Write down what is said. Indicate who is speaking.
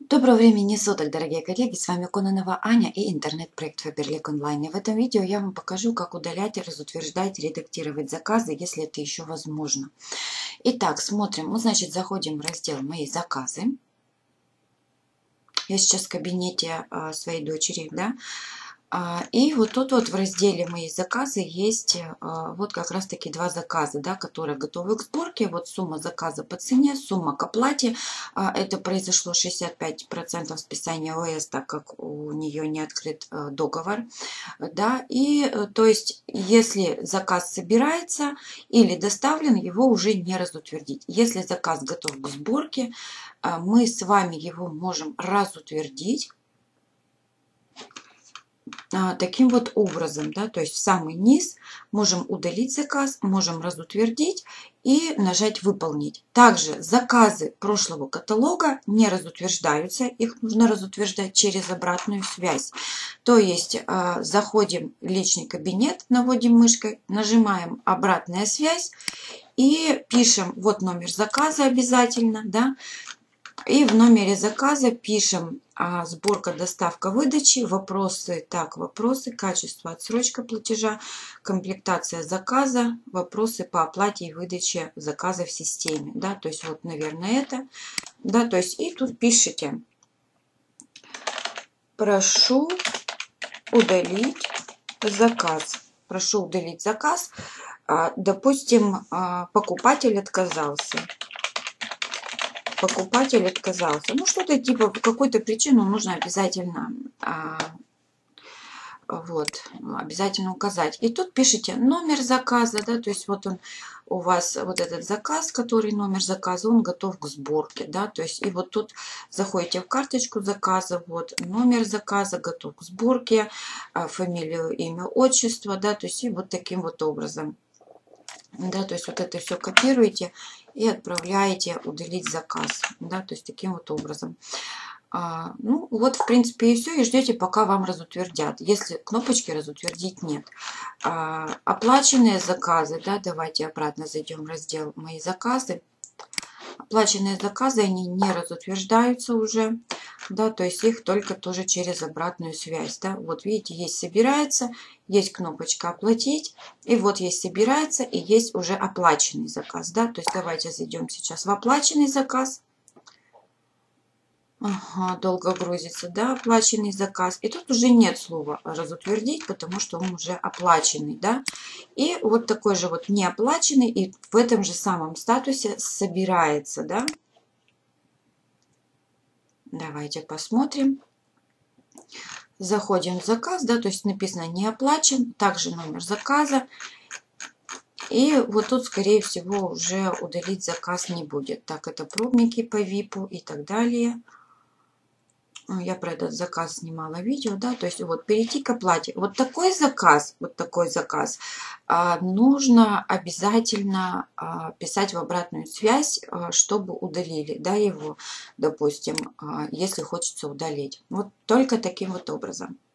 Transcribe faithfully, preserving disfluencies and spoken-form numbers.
Speaker 1: Доброго времени суток, дорогие коллеги! С вами Кононова Аня и интернет-проект Faberlic Online. И в этом видео я вам покажу, как удалять, разутверждать, редактировать заказы, если это еще возможно. Итак, смотрим. Мы, значит, заходим в раздел «Мои заказы». Я сейчас в кабинете а, своей дочери, да. А, и вот тут вот в разделе «Мои заказы» есть а, вот как раз таки два заказа, да, которые готовы к сборке. Вот сумма заказа по цене, сумма к оплате. А, это произошло шестьдесят пять процентов списания ОС, так как у нее не открыт а, договор. Да, и то есть, если заказ собирается или доставлен, его уже не разутвердить. Если заказ готов к сборке, а, мы с вами его можем разутвердить таким вот образом, да, то есть в самый низ можем удалить заказ, можем разутвердить и нажать «Выполнить». Также заказы прошлого каталога не разутверждаются, их нужно разутверждать через обратную связь. То есть заходим в личный кабинет, наводим мышкой, нажимаем «Обратная связь» и пишем вот номер заказа обязательно, да. И в номере заказа пишем а, сборка, доставка, выдачи, вопросы, так, вопросы, качество, отсрочка платежа, комплектация заказа, вопросы по оплате и выдаче заказа в системе, да, то есть вот, наверное, это, да, то есть и тут пишите: прошу удалить заказ, прошу удалить заказ, а, допустим, а, покупатель отказался. Покупатель отказался. Ну, что-то типа, по какой-то причину нужно обязательно, а, вот, обязательно указать. И тут пишите номер заказа, да, то есть вот он у вас, вот этот заказ, который номер заказа, он готов к сборке, да, то есть и вот тут заходите в карточку заказа, вот номер заказа готов к сборке, фамилию, имя, отчество, да, то есть и вот таким вот образом. Да, то есть вот это все копируете и отправляете удалить заказ, да, то есть таким вот образом. А, ну вот в принципе и все, и ждете, пока вам разутвердят. Если кнопочки разутвердить нет. А, оплаченные заказы, да, давайте обратно зайдем в раздел «Мои заказы». Оплаченные заказы, они не разутверждаются уже, да, то есть их только тоже через обратную связь, да. Вот видите, есть собирается, есть кнопочка оплатить, и вот есть собирается, и есть уже оплаченный заказ, да. То есть давайте зайдем сейчас в оплаченный заказ. Ага, долго грузится, да, оплаченный заказ. И тут уже нет слова разутвердить, потому что он уже оплаченный, да. И вот такой же вот неоплаченный, и в этом же самом статусе собирается, да. Давайте посмотрим. Заходим в заказ, да, то есть написано не оплачен, также номер заказа. И вот тут, скорее всего, уже удалить заказ не будет. Так, это пробники по випу и так далее. Я про этот заказ снимала видео, да, то есть вот перейти к оплате. Вот такой заказ, вот такой заказ а, нужно обязательно а, писать в обратную связь, а, чтобы удалили, да, его, допустим, а, если хочется удалить. Вот только таким вот образом.